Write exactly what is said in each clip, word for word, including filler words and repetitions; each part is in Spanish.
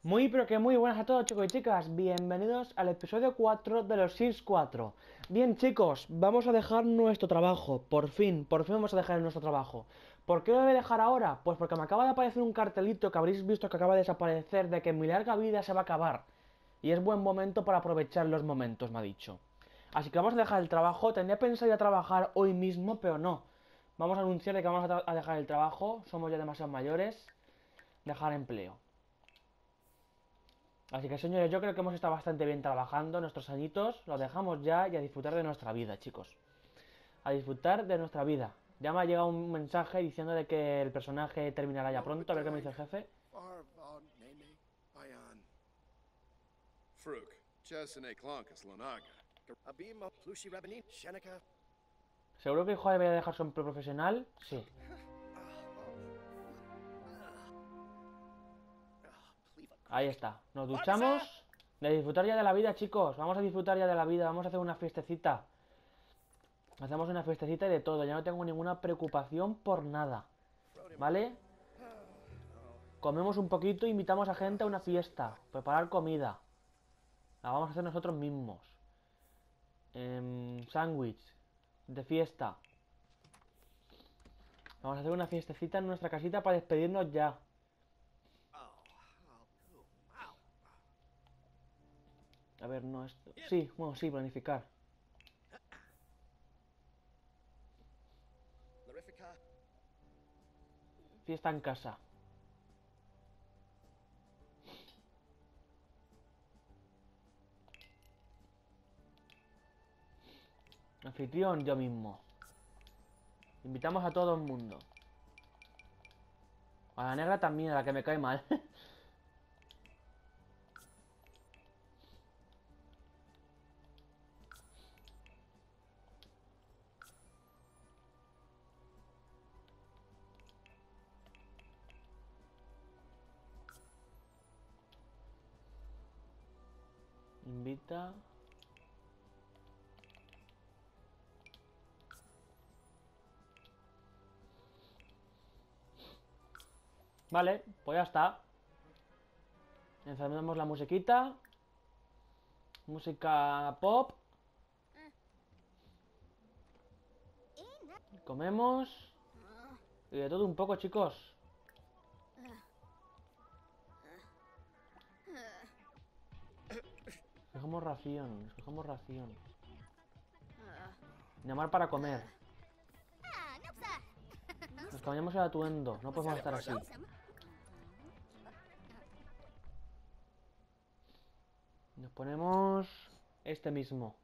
Muy pero que muy buenas a todos, chicos y chicas, bienvenidos al episodio cuatro de los Sims cuatro. Bien, chicos, vamos a dejar nuestro trabajo, por fin, por fin vamos a dejar nuestro trabajo. ¿Por qué lo voy a dejar ahora? Pues porque me acaba de aparecer un cartelito que habréis visto que acaba de desaparecer de que mi larga vida se va a acabar. Y es buen momento para aprovechar los momentos, me ha dicho. Así que vamos a dejar el trabajo. Tendría pensado ir a trabajar hoy mismo, pero no. Vamos a anunciar de que vamos a, a dejar el trabajo, somos ya demasiado mayores. Dejar empleo. Así que, señores, yo creo que hemos estado bastante bien trabajando nuestros añitos. Lo dejamos ya y a disfrutar de nuestra vida, chicos. A disfrutar de nuestra vida. Ya me ha llegado un mensaje diciendo de que el personaje terminará ya pronto. A ver qué me dice el jefe. ¿Seguro que el juego debería dejar su empleo profesional? Sí. Ahí está. Nos duchamos. De disfrutar ya de la vida, chicos. Vamos a disfrutar ya de la vida. Vamos a hacer una fiestecita. Hacemos una fiestecita y de todo. Ya no tengo ninguna preocupación por nada. ¿Vale? Comemos un poquito e invitamos a gente a una fiesta. Preparar comida. La vamos a hacer nosotros mismos. Eh, sándwich. De fiesta. Vamos a hacer una fiestecita en nuestra casita para despedirnos ya. A ver, no esto. Sí, bueno, sí, planificar. Fiesta en casa. Anfitrión, yo mismo. Invitamos a todo el mundo. A la negra también, a la que me cae mal. Invita. Vale, pues ya está. Encendemos la musiquita. Música pop. Comemos. Y de todo un poco, chicos. Escogemos ración, escogemos ración. Llamar para comer. Nos cambiamos el atuendo, no podemos estar así. Nos ponemos este mismo.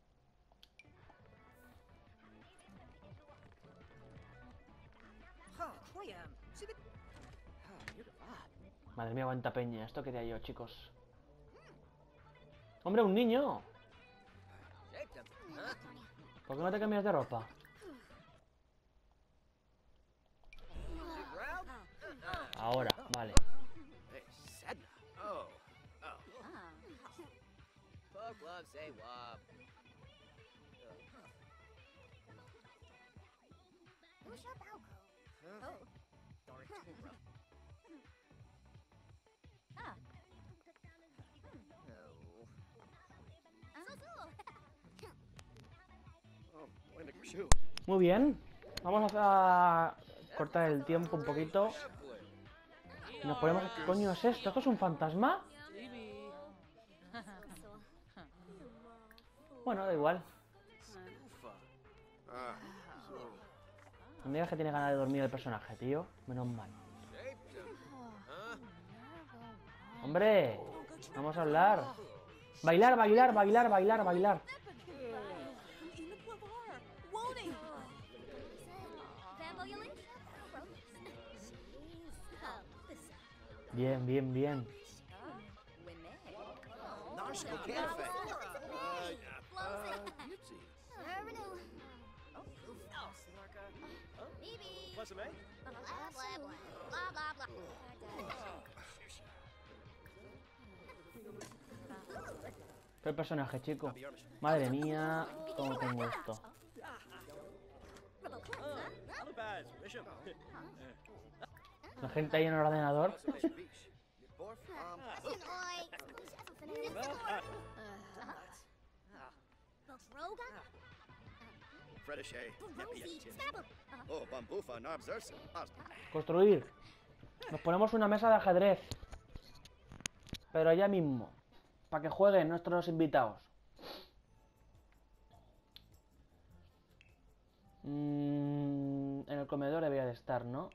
Madre mía, cuánta peña. Esto quería yo, chicos. ¡Hombre, un niño! ¿Por qué no te cambias de ropa? Ahora, vale. Muy bien. Vamos a cortar el tiempo un poquito. Y nos ponemos... ¿Qué coño es esto? ¿Esto es un fantasma? Bueno, da igual. No me digas que tiene ganas de dormir el personaje, tío. Menos mal. ¡Hombre! Vamos a hablar. Bailar, bailar, bailar, bailar, bailar. Bien, bien, bien. ¿Qué personaje, chico? Madre mía, cómo tengo esto. La gente ahí en el ordenador. Construir. Nos ponemos una mesa de ajedrez. Pero allá mismo. Para que jueguen nuestros invitados. Mm, en el comedor debería de estar, ¿no?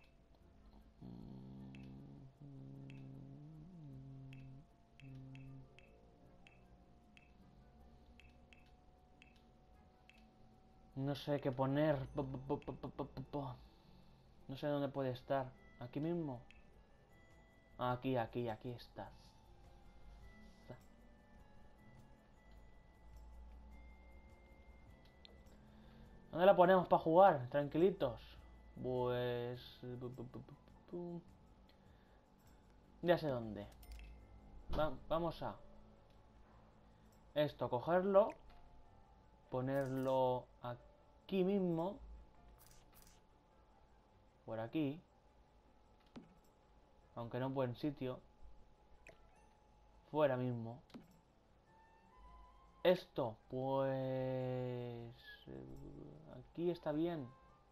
No sé qué poner. No sé dónde puede estar. ¿Aquí mismo? Aquí, aquí, aquí estás. ¿Dónde la ponemos para jugar? Tranquilitos. Pues... ya sé dónde. Va, vamos a... esto, cogerlo. Ponerlo aquí mismo. Por aquí. Aunque no en buen sitio. Fuera mismo. Esto, pues... aquí está bien.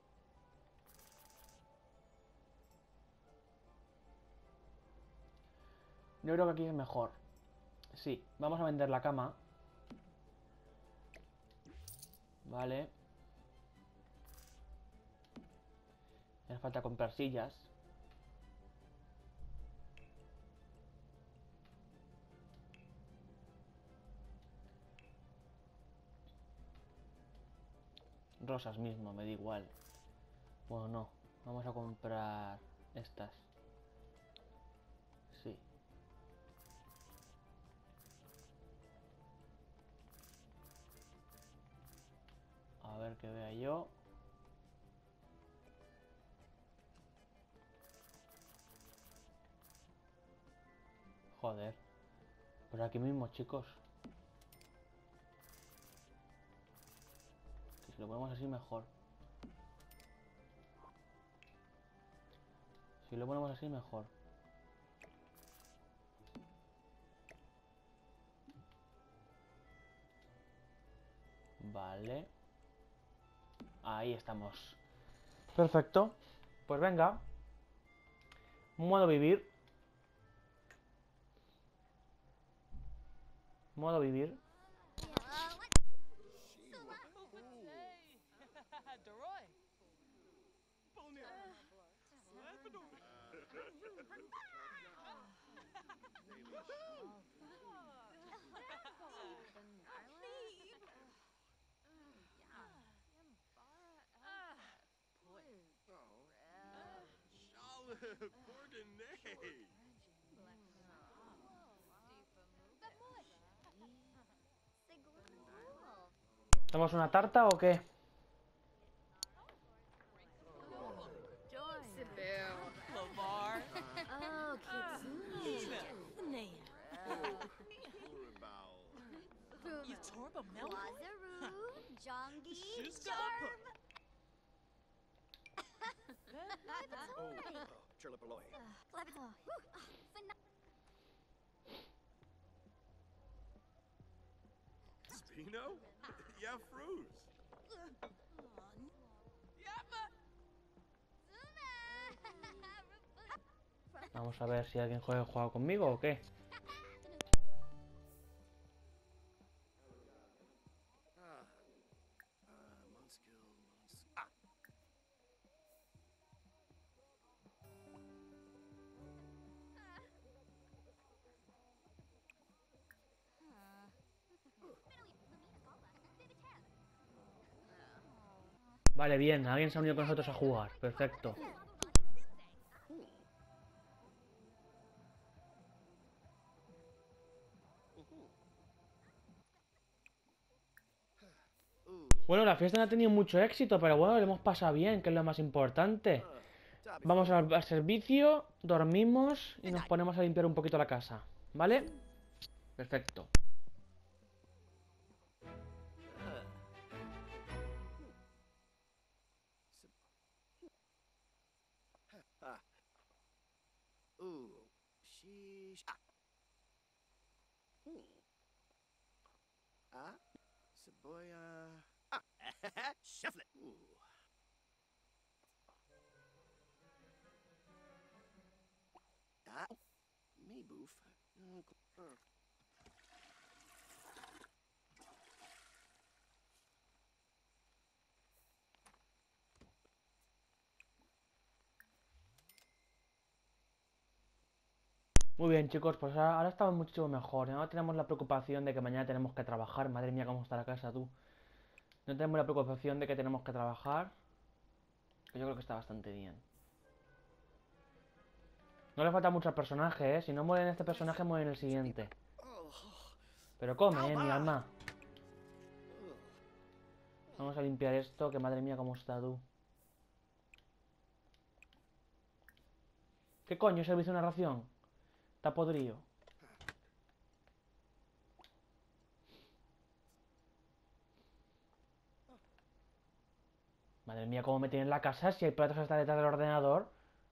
Yo creo que aquí es mejor. Sí, vamos a vender la cama. Vale. Me hace falta comprar sillas. Rosas mismo, me da igual. Bueno, no. Vamos a comprar estas. Sí. A ver que vea yo. Joder. Pues aquí mismo, chicos. Que si lo ponemos así mejor. Si lo ponemos así mejor. Vale. Ahí estamos. Perfecto. Pues venga. Modo vivir. Modo vivir. ¿Hacemos una tarta o qué? Spino? Yeah, Fruz. Vamos a ver si alguien juega, juega conmigo o qué. Vale, bien, alguien se ha unido con nosotros a jugar. Perfecto. Bueno, la fiesta no ha tenido mucho éxito, pero bueno, lo hemos pasado bien, que es lo más importante. Vamos al, al servicio, dormimos y nos ponemos a limpiar un poquito la casa. ¿Vale? Perfecto. Ooh, sheesh. Ah. It's a boy, uh... Ah! Shuffle it! Ooh. Ah! Me boof. Uh, uh. Muy bien, chicos, pues ahora, ahora estamos mucho mejor. No tenemos la preocupación de que mañana tenemos que trabajar. Madre mía, cómo está la casa, tú. No tenemos la preocupación de que tenemos que trabajar. Que yo creo que está bastante bien. No le falta mucho al personaje, ¿eh? Si no muere en este personaje, muere en el siguiente. Pero come, ¿eh? Mi alma. Vamos a limpiar esto, que madre mía, cómo está, tú. ¿Qué coño? ¿Servicio de una ración? Está podrido. Madre mía, cómo me tienen en la casa si hay platos hasta detrás del ordenador.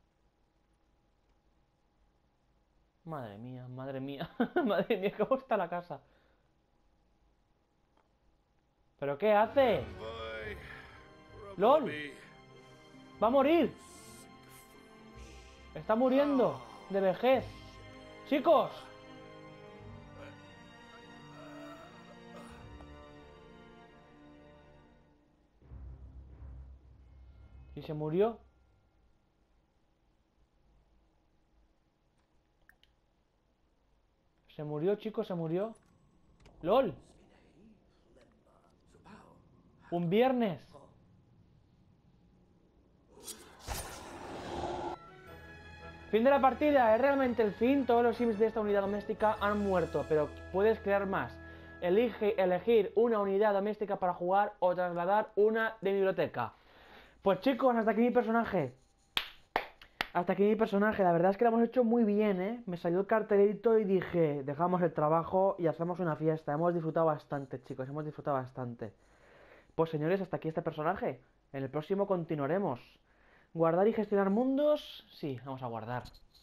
Madre mía, madre mía. Madre mía, cómo está la casa. ¿Pero qué hace? ¡Lol! ¡Va a morir! Está muriendo de vejez. ¡Chicos! ¿Y se murió? Se murió, chicos, se murió. ¡Lol! Un viernes. Fin de la partida. Es realmente el fin. Todos los sims de esta unidad doméstica han muerto, pero puedes crear más. Elige elegir una unidad doméstica para jugar o trasladar una de biblioteca. Pues chicos, hasta aquí mi personaje. Hasta aquí mi personaje. La verdad es que lo hemos hecho muy bien, ¿eh? Me salió el cartelito y dije, dejamos el trabajo y hacemos una fiesta. Hemos disfrutado bastante, chicos. Hemos disfrutado bastante. Pues señores, hasta aquí este personaje. En el próximo continuaremos. ¿Guardar y gestionar mundos? Sí, vamos a guardar.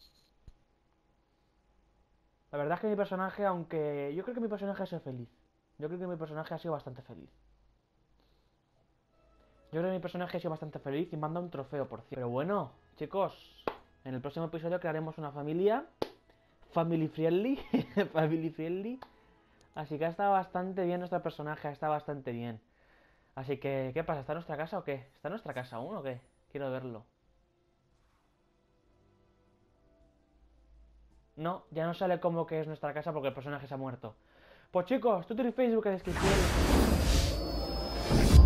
La verdad es que mi personaje, aunque... Yo creo que mi personaje ha sido feliz. Yo creo que mi personaje ha sido bastante feliz. Yo creo que mi personaje ha sido bastante feliz y manda un trofeo, por cierto. Pero bueno, chicos, en el próximo episodio crearemos una familia. Family friendly. Family friendly. Así que ha estado bastante bien nuestro personaje, ha estado bastante bien. Así que, ¿qué pasa? ¿Está en nuestra casa o qué? ¿Está en nuestra casa aún o qué? Quiero verlo. No, ya no sale como que es nuestra casa porque el personaje se ha muerto. Pues chicos, Twitter y Facebook en la descripción.